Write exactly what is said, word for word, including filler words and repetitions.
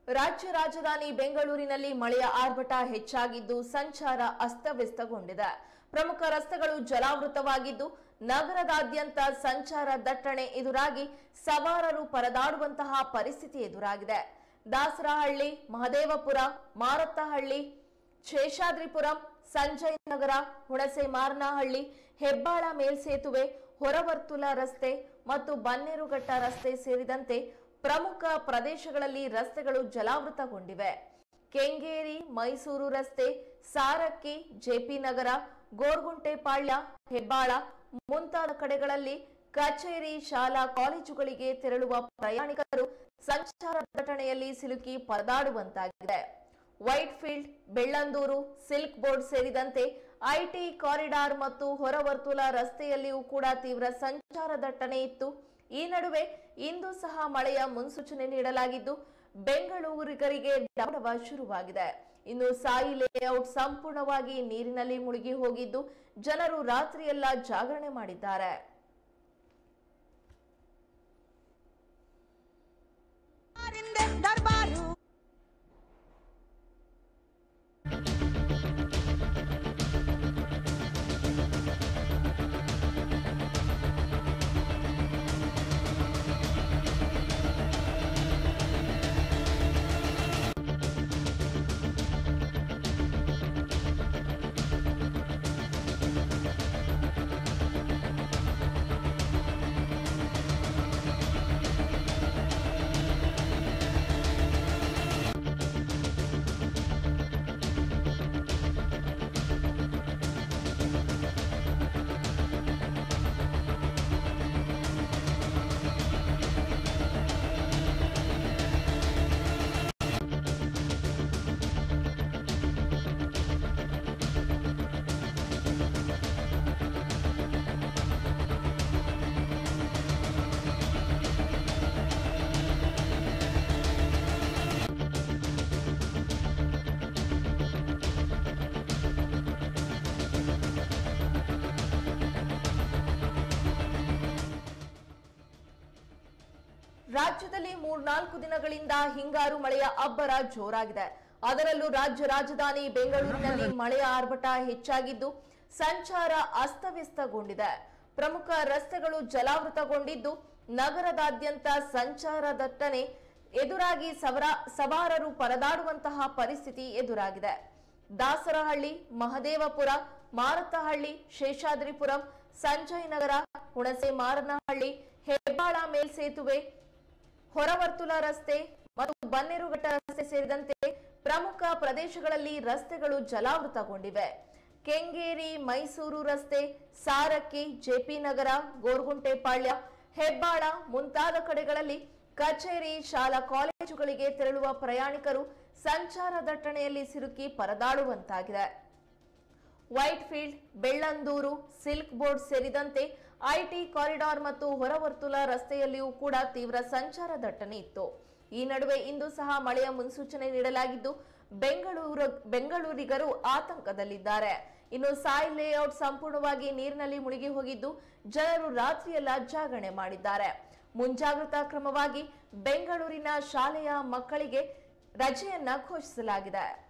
ರಾಜ್ಯ ರಾಜಧಾನಿ ಬೆಂಗಳೂರಿನಲ್ಲಿ ಮಳೆಯ ಆರ್ಭಟ ಹೆಚ್ಚಾಗಿದ್ದು ಸಂಚಾರ ಅಸ್ತವ್ಯಸ್ತಗೊಂಡಿದೆ. ಪ್ರಮುಖ ರಸ್ತೆಗಳು ಜಲಾವೃತವಾಗಿದ್ದು ನಗರದಾದ್ಯಂತ ಸಂಚಾರ ದಟ್ಟಣೆ ಎದುರಾಗಿ ಸವಾರರು ಪರದಾಡುವಂತಹ ಪರಿಸ್ಥಿತಿ ಎದುರಾಗಿದೆ. ದಾಸರಹಳ್ಳಿ, ಮಹದೇವಪುರ, ಮಾರತ್ತಹಳ್ಳಿ, ಶೇಷಾದ್ರಿಪುರಂ, ಸಂಜಯ್ ನಗರ, ಹುಣಸೆ-ಮಾರನಹಳ್ಳಿ, ಹೆಬ್ಬಾಳ ಮೇಲ್ಸೇತುವೆ, ಹೊರವರ್ತುಲ ರಸ್ತೆ ಮತ್ತು ಬನ್ನೇರುಘಟ್ಟ ರಸ್ತೆ ಸೇರಿದಂತೆ ಪ್ರಮುಖ ಪ್ರದೇಶಗಳಲ್ಲಿ ರಸ್ತೆಗಳು ಜಲಾವೃತಗೊಂಡಿವೆ. ಕೆಂಗೇರಿ, ಮೈಸೂರು ರಸ್ತೆ, ಸಾರಕ್ಕಿ, ಜೆಪಿ ನಗರ, ಗೋರ್ಗುಂಟೆಪಾಳ್ಯ, ಹೆಬ್ಬಾಳ ಮುಂತಾದ ಕಡೆಗಳಲ್ಲಿ ಕಚೇರಿ, ಶಾಲಾ ಕಾಲೇಜುಗಳಿಗೆ ತೆರಳುವ ಪ್ರಯಾಣಿಕರು ಸಂಚಾರ ದಟ್ಟಣೆಯಲ್ಲಿ ಸಿಲುಕಿ ಪರದಾಡುವಂತಾಗಿದೆ. Whitefield, Bellandur, Silk Board ಸೇರಿದಂತೆ ಐಟಿ ಕಾರಿಡಾರ್ ಮತ್ತು ಹೊರವರ್ತುಲ ರಸ್ತೆಯಲ್ಲಿಯೂ ಕೂಡ ತೀವ್ರ ಸಂಚಾರ ದಟ್ಟಣೆ ಇತ್ತು. ಈ ನಡುವೆ ಇಂದು ಸಹ ಮಳೆಯ ಮುನ್ಸೂಚನೆ ನೀಡಲಾಗಿದ್ದು ಬೆಂಗಳೂರಿಗರಿಗೆ ಡಾಬಡವ ಶುರುವಾಗಿದೆ. ಇನ್ನು ಸಾಯಿ ಲೇಔಟ್ ಸಂಪೂರ್ಣವಾಗಿ ನೀರಿನಲ್ಲಿ ಮುಳುಗಿ ಹೋಗಿದ್ದು ಜನರು ರಾತ್ರಿಯೆಲ್ಲ ಜಾಗರಣೆ ಮಾಡಿದ್ದಾರೆ. ರಾಜ್ಯದಲ್ಲಿ ಮೂರ್ನಾಲ್ಕು ದಿನಗಳಿಂದ ಹಿಂಗಾರು ಮಳೆಯ ಅಬ್ಬರ ಜೋರಾಗಿದೆ. ಅದರಲ್ಲೂ ರಾಜ್ಯ ರಾಜಧಾನಿ ಬೆಂಗಳೂರಿನಲ್ಲಿ ಮಳೆಯ ಆರ್ಭಟ ಹೆಚ್ಚಾಗಿದ್ದು ಸಂಚಾರ ಅಸ್ತವ್ಯಸ್ತಗೊಂಡಿದೆ. ಪ್ರಮುಖ ರಸ್ತೆಗಳು ಜಲಾವೃತಗೊಂಡಿದ್ದು ನಗರದಾದ್ಯಂತ ಸಂಚಾರ ದಟ್ಟಣೆ ಎದುರಾಗಿ ಸವಾರರು ಪರದಾಡುವಂತಹ ಪರಿಸ್ಥಿತಿ ಎದುರಾಗಿದೆ. ದಾಸರಹಳ್ಳಿ, ಮಹದೇವಪುರ, ಮಾರತ್ತಹಳ್ಳಿ, ಶೇಷಾದ್ರಿಪುರಂ, ಸಂಜಯ್ ನಗರ, ಹುಣಸೆ-ಮಾರನಹಳ್ಳಿ, ಹೆಬ್ಬಾಳ ಮೇಲ್ಸೇತುವೆ, ಹೊರವರ್ತುಲ ರಸ್ತೆ ಮತ್ತು ಬನ್ನೇರುಘಟ್ಟ ರಸ್ತೆ ಸೇರಿದಂತೆ ಪ್ರಮುಖ ಪ್ರದೇಶಗಳಲ್ಲಿ ರಸ್ತೆಗಳು ಜಲಾವೃತಗೊಂಡಿವೆ. ಕೆಂಗೇರಿ, ಮೈಸೂರು ರಸ್ತೆ, ಸಾರಕ್ಕಿ, ಜೆಪಿ ನಗರ, ಗೋರ್ಗುಂಟೆಪಾಳ್ಯ, ಹೆಬ್ಬಾಳ ಮುಂತಾದ ಕಡೆಗಳಲ್ಲಿ ಕಚೇರಿ, ಶಾಲಾ ಕಾಲೇಜುಗಳಿಗೆ ತೆರಳುವ ಪ್ರಯಾಣಿಕರು ಸಂಚಾರ ದಟ್ಟಣೆಯಲ್ಲಿ ಸಿಲುಕಿ ಪರದಾಡುವಂತಾಗಿದೆ. Whitefield, Bellandur, Silk Board ಸೇರಿದಂತೆ ಐಟಿ ಕಾರಿಡಾರ್ ಮತ್ತು ಹೊರವರ್ತುಲ ರಸ್ತೆಯಲ್ಲಿಯೂ ಕೂಡ ತೀವ್ರ ಸಂಚಾರ ದಟ್ಟಣೆ ಇತ್ತು. ಈ ನಡುವೆ ಇಂದು ಸಹ ಮಳೆಯ ಮುನ್ಸೂಚನೆ ನೀಡಲಾಗಿದ್ದು ಬೆಂಗಳೂರು ಬೆಂಗಳೂರಿಗರು ಆತಂಕದಲ್ಲಿದ್ದಾರೆ. ಇನ್ನು ಸಾಯಿ ಲೇಔಟ್ ಸಂಪೂರ್ಣವಾಗಿ ನೀರಿನಲ್ಲಿ ಮುಳುಗಿ ಹೋಗಿದ್ದು ಜನರು ರಾತ್ರಿಯೆಲ್ಲ ಜಾಗರಣೆ ಮಾಡಿದ್ದಾರೆ. ಮುಂಜಾಗ್ರತಾ ಕ್ರಮವಾಗಿ ಬೆಂಗಳೂರಿನ ಶಾಲೆಯ ಮಕ್ಕಳಿಗೆ ರಜೆಯನ್ನ ಘೋಷಿಸಲಾಗಿದೆ.